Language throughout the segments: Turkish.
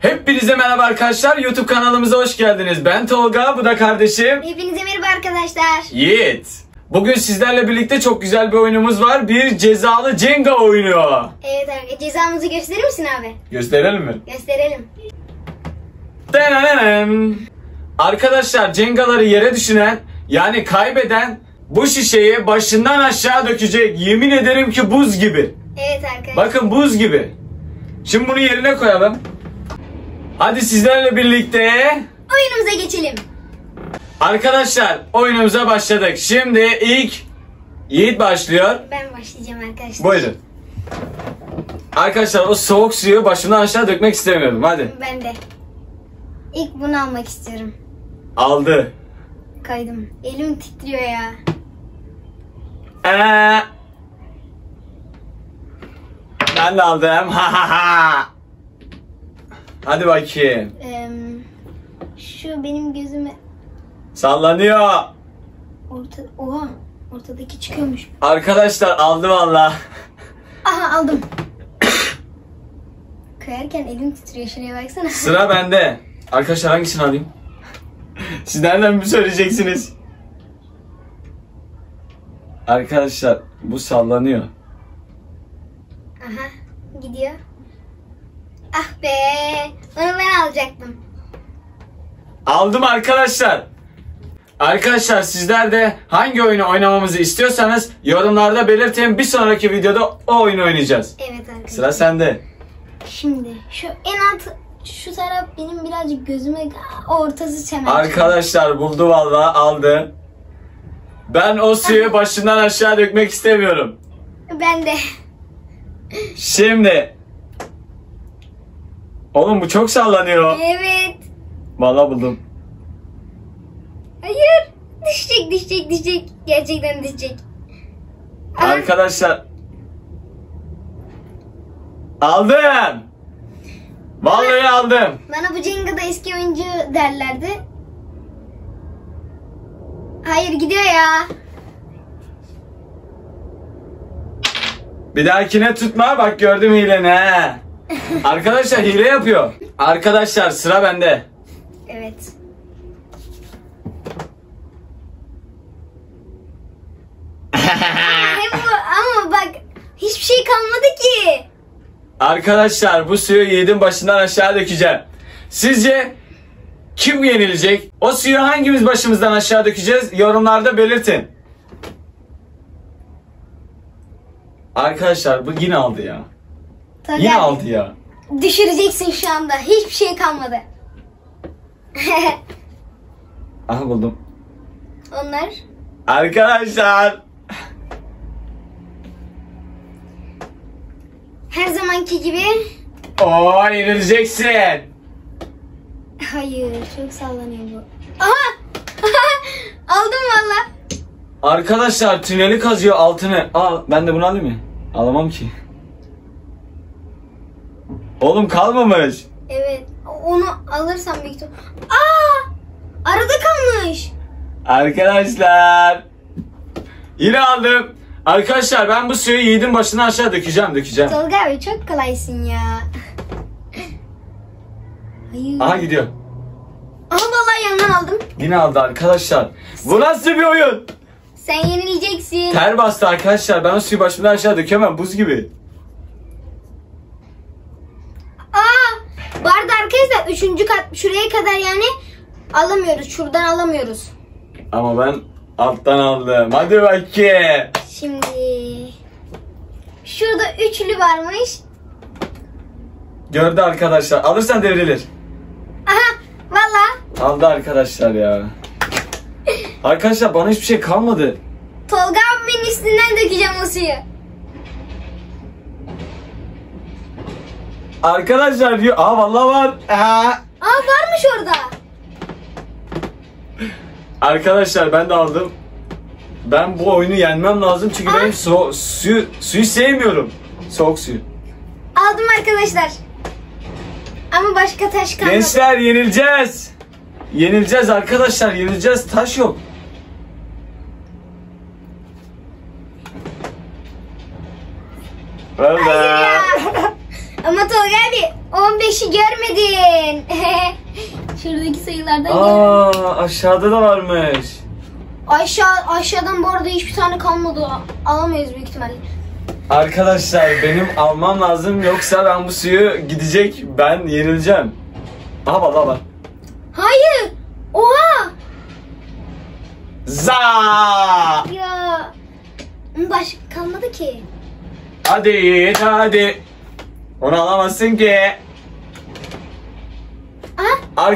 Hepinize merhaba arkadaşlar. YouTube kanalımıza hoş geldiniz. Ben Tolga, bu da kardeşim. Hepinize merhaba arkadaşlar. Yiğit. Bugün sizlerle birlikte çok güzel bir oyunumuz var. Bir cezalı Jenga oyunu. Evet abi, cezamızı gösterir misin abi? Gösterelim mi? Gösterelim. Arkadaşlar, Jenga'ları yere düşüren, yani kaybeden bu şişeyi başından aşağı dökecek. Yemin ederim ki buz gibi. Evet arkadaşlar. Bakın, buz gibi. Şimdi bunu yerine koyalım. Hadi sizlerle birlikte Oyunumuza geçelim. arkadaşlar oyunumuza başladık. Şimdi ilk Yiğit başlıyor. Ben başlayacağım arkadaşlar. Buyurun. Arkadaşlar, o soğuk suyu başımdan aşağı dökmek istemiyorum. Hadi. Ben de. İlk bunu almak istiyorum. Aldı. Kaydım. Elim titriyor ya. Ben de aldım. Hadi bakayım. Şu benim gözüme Sallanıyor. Oha, ortadaki çıkıyormuş. Arkadaşlar, aldı valla. Aha, aldım. Kayarken elim titriyor, şuraya baksana. Sıra bende. Arkadaşlar, hangisini alayım? Siz nereden mi söyleyeceksiniz? Arkadaşlar, bu sallanıyor. Aha, gidiyor. Ah be, onu ben alacaktım. Aldım arkadaşlar. Arkadaşlar, sizler de hangi oyunu oynamamızı istiyorsanız yorumlarda belirtin. Bir sonraki videoda o oyunu oynayacağız. Evet arkadaşlar. Sıra sende. Şimdi şu en alt, şu taraf benim birazcık gözüme, ortası çemen. Arkadaşlar, buldu vallahi, aldı. Ben o suyu başından aşağı dökmek istemiyorum. Ben de. Şimdi. Oğlum, bu çok sallanıyor. Evet. Vallahi buldum. Hayır. Düşecek. Gerçekten düşecek. Aha. Arkadaşlar. Aldım. Vallahi aldım. Bana bu Jenga'da eski oyuncu derlerdi. Hayır, gidiyor ya. Bir dahakine tutma, bak gördüm hileni he. Arkadaşlar, hile yapıyor. Arkadaşlar, sıra bende. Evet. Hem bu, ama bak hiçbir şey kalmadı ki. Arkadaşlar, bu suyu Yiğit'in başından aşağı dökeceğim. Sizce kim yenilecek? O suyu hangimiz başımızdan aşağı dökeceğiz? Yorumlarda belirtin. Arkadaşlar, bu yine aldı ya. Tabii Yine abi. aldı ya. Düşüreceksin şu anda. Hiçbir şey kalmadı. Aha, buldum. Onlar. Arkadaşlar. Her zamanki gibi. Oo, yenileceksin. Hayır, çok sallanıyor bu. Aha! Aldım valla. Arkadaşlar, tüneli kazıyor altını. Aa, ben de bunu alayım mı? Alamam ki. Oğlum, kalmamış. Evet. Onu alırsam büyük ihtimal. Aa! Arada kalmış. Arkadaşlar. Yine aldım. Arkadaşlar, ben bu suyu Yiğit'in başına aşağı dökeceğim. Tolga abi, çok kolaysın ya. Hayır. Aha, gidiyor. Aha, vallahi yandan aldım. Yine aldı arkadaşlar. Bu nasıl bir oyun? Sen yenileceksin. Ter bastı arkadaşlar. Ben o suyu başımdan aşağı dökemem. Buz gibi. Aa! Barda arkadaşlar 3. kat şuraya kadar yani alamıyoruz. Şuradan alamıyoruz. Ama ben alttan aldım. Hadi bakayım. Şimdi şurada üçlü varmış. Gördü arkadaşlar. Alırsan devrilir. Aha! Valla. Aldı arkadaşlar ya. Arkadaşlar, bana hiçbir şey kalmadı. Tolga abimin üstünden dökeceğim o suyu. Arkadaşlar diyor. Aa, vallahi var. Aa, varmış orada. Arkadaşlar, ben de aldım. Ben bu oyunu yenmem lazım çünkü benim suyu sevmiyorum. Soğuk suyu. Aldım arkadaşlar. Ama başka taş kalmadı. Gençler, yenileceğiz. Yenileceğiz arkadaşlar, yenileceğiz. Taş yok. Hayır ya. Ama Tolga abi 15'i görmedin. Şuradaki sayılardan gör. Aşağıda da varmış. Aşağıdan bu arada hiçbir tane kalmadı. Alamayız büyük ihtimalle. Arkadaşlar benim almam lazım yoksa ben bu suyu gidecek, ben yenileceğim. Aha baba. Hayır. Oha. Za! Ya. Başka kalmadı ki. Hadi. Onu alamazsın ki. Aha.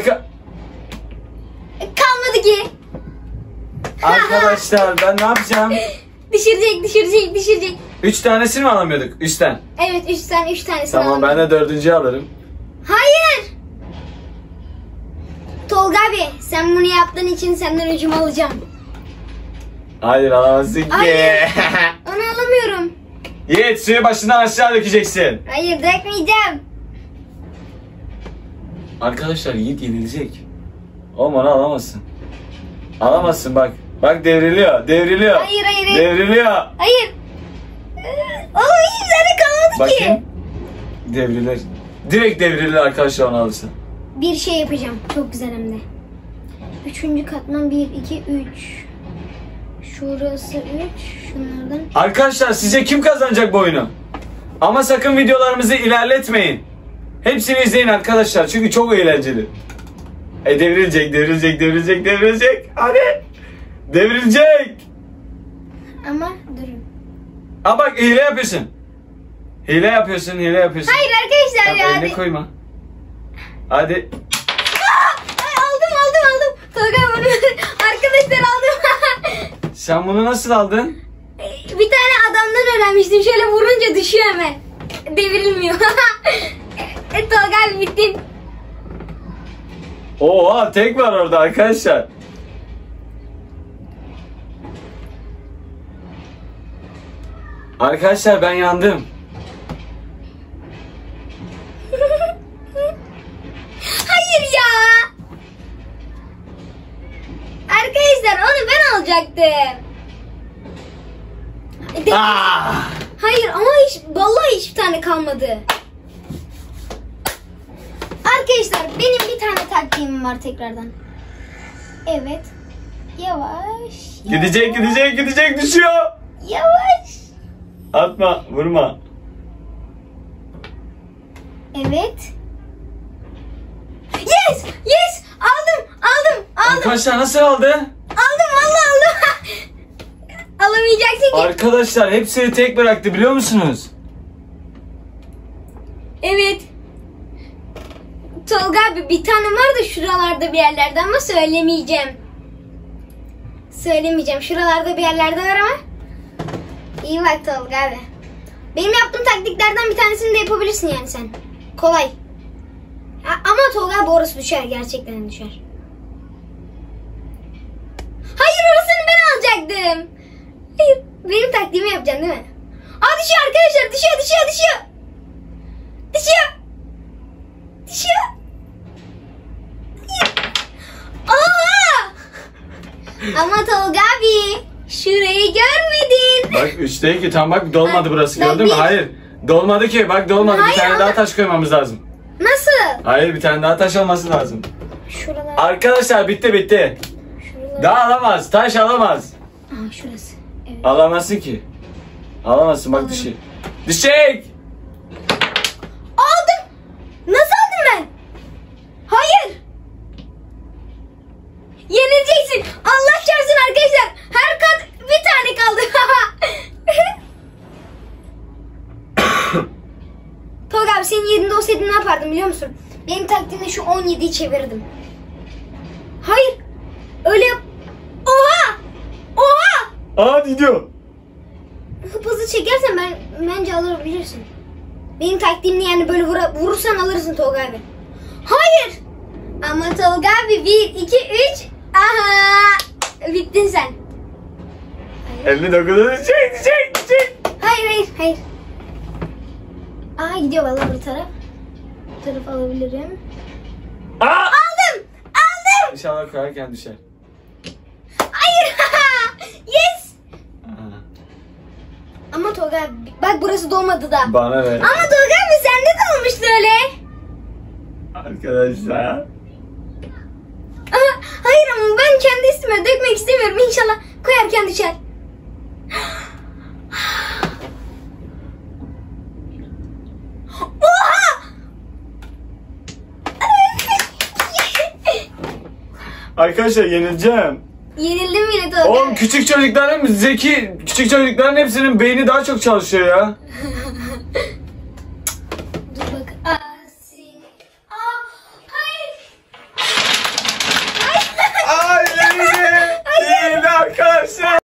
Kalmadı ki. Arkadaşlar ben ne yapacağım? Düşürecek. 3 tanesini mi alamıyorduk? 3'ten. Evet 3 tanesini Tamam ben de 4'üncüyü alırım. Hayır. Tolga abi sen bunu yaptığın için senden öcümü alacağım. Hayır alamazsın ki. Hayır. Onu alamıyorum. Yiğit suyu başından aşağı dökeceksin. Hayır dökmeyeceğim. Arkadaşlar Yiğit yenilecek. Oğlum onu alamazsın. Alamazsın bak. Bak devriliyor. Hayır. Devriliyor. Hayır. Oğlum hiç tane kalmadı ki. Bakayım. Devrilir. Direkt devrilir arkadaşlar onu alırsa. Bir şey yapacağım. Çok güzel hem de. 3. katman 1, 2, 3. Şurası 3. Şunlardan. Arkadaşlar sizce kim kazanacak bu oyunu? Ama sakın videolarımızı ilerletmeyin. Hepsini izleyin arkadaşlar çünkü çok eğlenceli. Devrilecek. Hadi. Devrilecek. Ama durun. Aa bak hile yapıyorsun. Hile yapıyorsun. Hayır arkadaşlar ya. Eline koyma. Hadi. Aldım. Tolga bunu arkadaşlar aldım. Sen bunu nasıl aldın? Bir tane adamdan öğrenmiştim. Şöyle vurunca düşüyor hemen. Devrilmiyor. Tolga abi bittin. Oha tek var orada arkadaşlar. Arkadaşlar ben yandım. Hayır ya. Arkadaşlar onu ben alacaktım. Hayır ama vallahi hiçbir tane kalmadı. Arkadaşlar benim bir tane taktiğim var tekrardan. Evet. Yavaş. Gidecek düşüyor. Yavaş. Atma vurma. Evet. Yes. Aldım. Arkadaşlar nasıl aldı? Aldım vallahi aldım. Alamayacaksın ki. Arkadaşlar hepsini tek bıraktı biliyor musunuz? Evet. Tolga abi bir tane var da şuralarda bir yerlerde ama söylemeyeceğim. Şuralarda bir yerlerde var ama. İyi bak Tolga abi. Benim yaptığım taktiklerden bir tanesini de yapabilirsin yani sen. Kolay. Ama Tolga abi orası düşer. Gerçekten düşer. Hayır orasını ben alacaktım. Hayır. Benim taktiğimi yapacaksın değil mi? Düşüyor arkadaşlar. Düşüyor. Oha! Ama Tolga abi şurayı görmedin. Bak 3'te 2 tam bak dolmadı burası Ben gördün mü? bir- Hayır. Dolmadı ki bak dolmadı. Hayır, Bir tane ama- daha taş koymamız lazım. Nasıl? Hayır bir tane daha taş olması lazım. Şuralar. Arkadaşlar bitti. Şuralar. Daha alamaz. Taş alamaz. Şurası. Evet. Alamazsın ki. Alamazsın bak Alırım. Düşecek. Aldım. Nasıl aldım ben? Hayır. Yenileceksin. Allah çarpsın arkadaşlar. Her kat bir tane kaldı. Tolga abi senin yerinde olsaydım ne yapardım biliyor musun? Benim taktiğimde şu 17'yi çevirdim. Hayır. Öyle yap. Oha. Gidiyor. Hızlı çekersen bence alabilirsin. Benim taktiğimle yani böyle vurursan alırsın Tolga abi. Hayır. Ama Tolga abi 1, 2, 3. Aha. Bittin sen. 59'a düşecek. Hayır. Gidiyor vallahi bu taraf. Bu taraf alabilirim. Aldım. İnşallah koyarken düşer. Hayır. Yes. Aa, Ama Tolga abi bak burası dolmadı da. Bana ver. Ama Tolga abi sende de olmuştu öyle. Arkadaşlar. Aha, hayır ama ben kendi üstüme dökmek istemiyorum. İnşallah koyarken düşer. Oha! Arkadaşlar yenileceğim. Yenildim bile Tolga. Oğlum küçük çocukların zeki, küçük çocukların hepsinin beyni daha çok çalışıyor ya. Dur bak. Hayır. Ay yenildi. Yenildi arkadaşlar.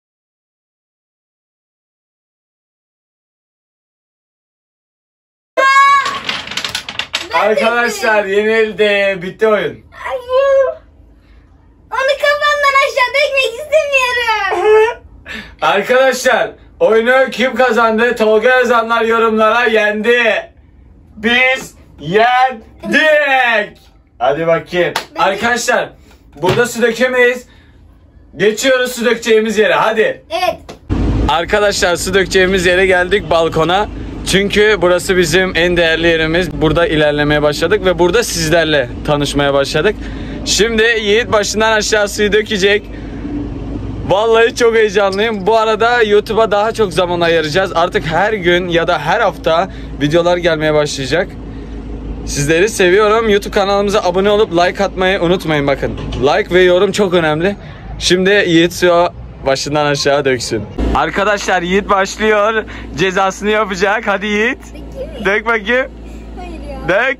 Arkadaşlar yenildi. Bitti oyun. Hayır. Onu kafamdan aşağı dökmek istemiyorum. Arkadaşlar oyunu kim kazandı? Tolga yazanlar yorumlara yendi. Biz yendik. Hadi bakayım. Arkadaşlar burada su dökemeyiz. Geçiyoruz su dökeceğimiz yere. Hadi. Evet. Arkadaşlar su dökeceğimiz yere geldik, balkona. Çünkü burası bizim en değerli yerimiz. Burada ilerlemeye başladık ve burada sizlerle tanışmaya başladık. Şimdi Yiğit başından aşağı suyu dökecek. Vallahi çok heyecanlıyım. Bu arada YouTube'a daha çok zaman ayıracağız. Artık her gün ya da her hafta videolar gelmeye başlayacak. Sizleri seviyorum. YouTube kanalımıza abone olup like atmayı unutmayın bakın. Like ve yorum çok önemli. Şimdi Yiğit suyu başından aşağı döksün. Arkadaşlar Yiğit başlıyor. Cezasını yapacak. Hadi Yiğit. Dök bakayım. Hayır ya. Dök.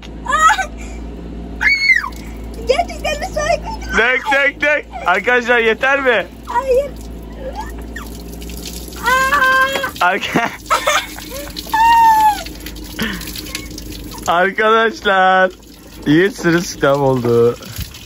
Gerçekten de soğuk koydum. Dök. Arkadaşlar yeter mi? Hayır. Arkadaşlar Yiğit sırılsıklam oldu.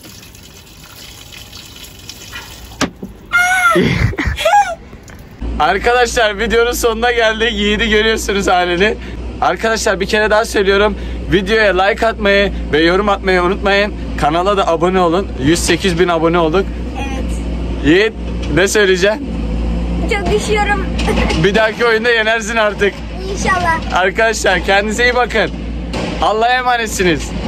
Arkadaşlar videonun sonuna geldik. Yiğit'i görüyorsunuz halini. Arkadaşlar bir kere daha söylüyorum. Videoya like atmayı ve yorum atmayı unutmayın. Kanala da abone olun. 108.000 abone olduk. Evet. Yiğit ne söyleyeceksin? Çok düşüyorum. Bir dahaki oyunda yenersin artık. İnşallah. Arkadaşlar kendinize iyi bakın. Allah'a emanetsiniz.